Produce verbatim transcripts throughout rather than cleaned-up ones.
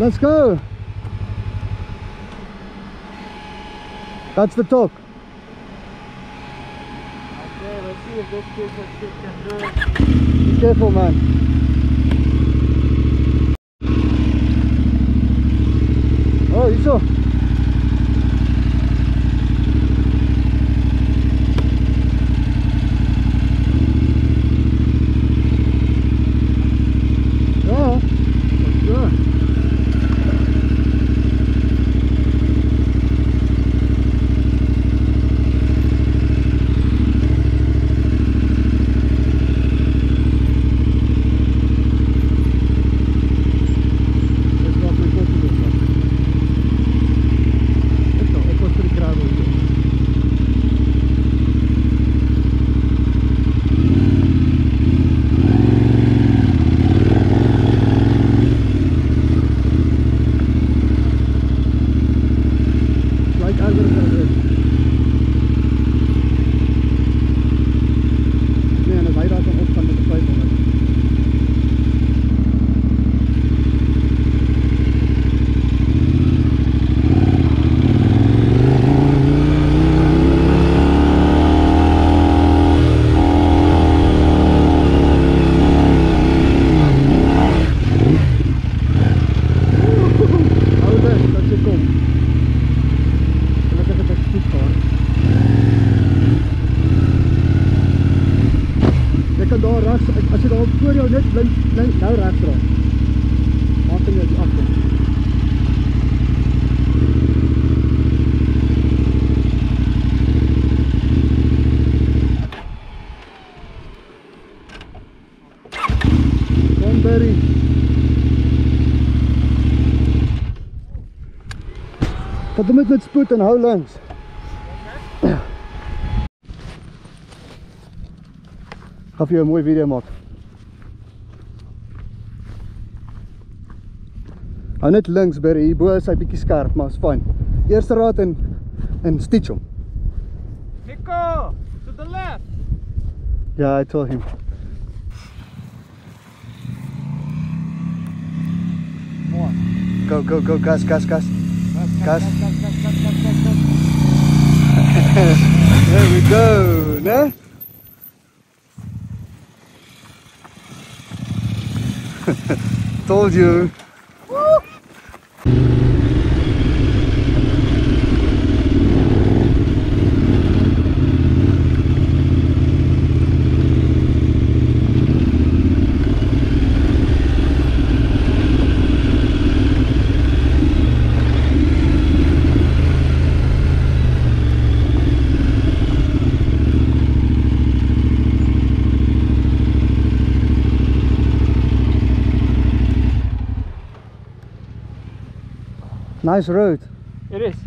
Let's go. That's the talk. Okay, let's see if this kid can do it. Be careful, man. Oh, you saw. As jy daar voor jou net blink, blink nou regs draai. Maak jy die afkom. Kom Barry. Vat hom met spoed en hou langs. Ga vir jou 'n mooi video maak. Hou net links, Barry. Hierbo is hy bietjie skerp, maar is fyn. Eerste raad en en stitch hom. Nico, to the left. Yeah, I told him. More. Go, go, go, gas, gas, gas. Gas. There we go, né? Told you. Woo! Nice road. It is.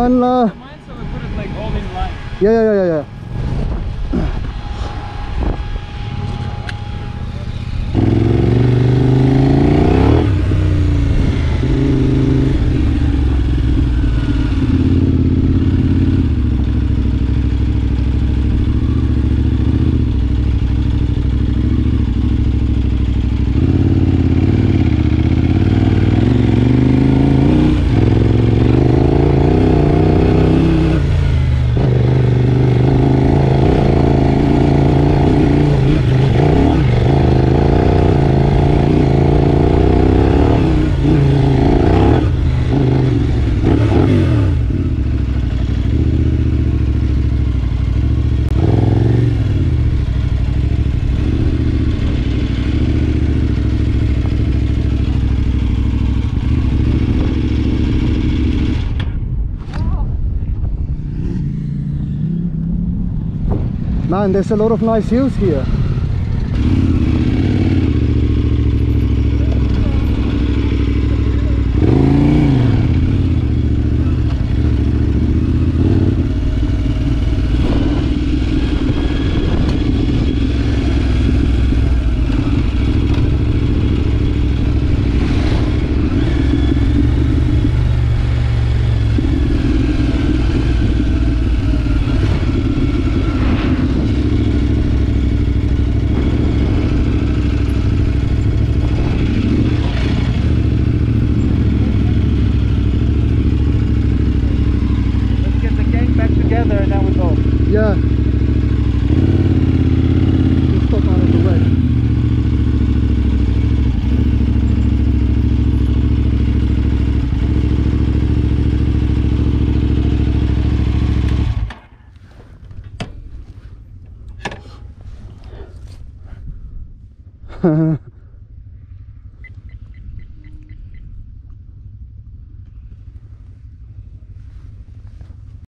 And uh, Mine, so we put it like all in line. yeah, yeah, yeah, yeah, yeah. Man, there's a lot of nice hills here. Yeah. Just stop out of the way.